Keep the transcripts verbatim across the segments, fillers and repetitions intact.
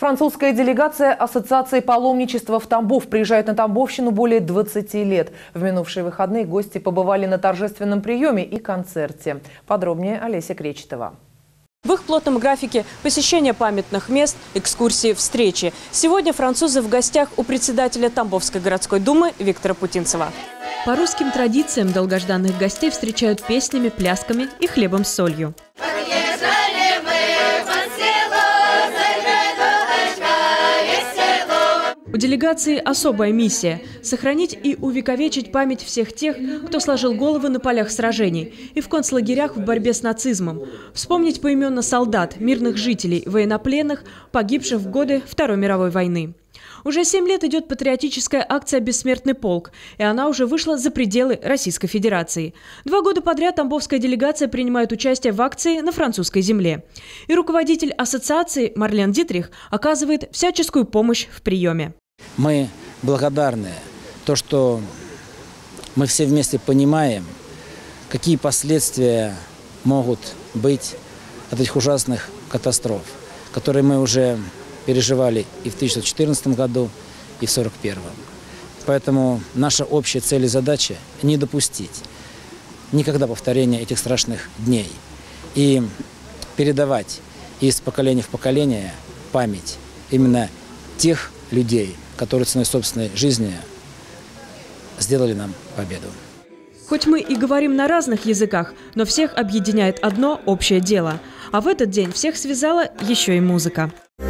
Французская делегация Ассоциации паломничества в Тамбов приезжает на Тамбовщину более двадцати лет. В минувшие выходные гости побывали на торжественном приеме и концерте. Подробнее Олеся Кречетова. В их плотном графике посещение памятных мест, экскурсии, встречи. Сегодня французы в гостях у председателя Тамбовской городской думы Виктора Путинцева. По русским традициям долгожданных гостей встречают песнями, плясками и хлебом с солью. У делегации особая миссия – сохранить и увековечить память всех тех, кто сложил головы на полях сражений и в концлагерях в борьбе с нацизмом. Вспомнить поименно солдат, мирных жителей, военнопленных, погибших в годы Второй мировой войны. Уже семь лет идет патриотическая акция «Бессмертный полк», и она уже вышла за пределы Российской Федерации. Два года подряд тамбовская делегация принимает участие в акции на французской земле. И руководитель ассоциации Марлен Дитрих оказывает всяческую помощь в приеме. Мы благодарны, то, что мы все вместе понимаем, какие последствия могут быть от этих ужасных катастроф, которые мы уже переживали и в тысяча девятьсот четырнадцатом году, и в сорок первом. Поэтому наша общая цель и задача – не допустить никогда повторения этих страшных дней и передавать из поколения в поколение память именно тех людей, которые ценой собственной жизни сделали нам победу. Хоть мы и говорим на разных языках, но всех объединяет одно общее дело. А в этот день всех связала еще и музыка.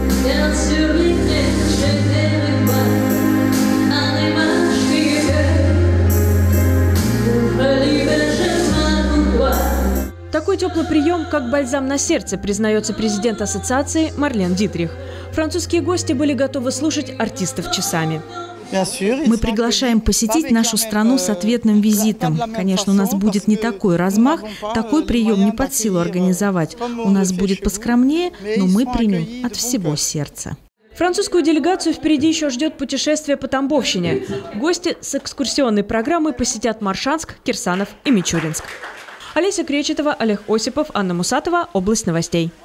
Такой теплый прием, как бальзам на сердце, признается президент ассоциации Марлен Дитрих. Французские гости были готовы слушать артистов часами. Мы приглашаем посетить нашу страну с ответным визитом. Конечно, у нас будет не такой размах, такой прием не под силу организовать. У нас будет поскромнее, но мы примем от всего сердца. Французскую делегацию впереди еще ждет путешествие по Тамбовщине. Гости с экскурсионной программой посетят Моршанск, Кирсанов и Мичуринск. Олеся Кречетова, Олег Осипов, Анна Мусатова. Область новостей.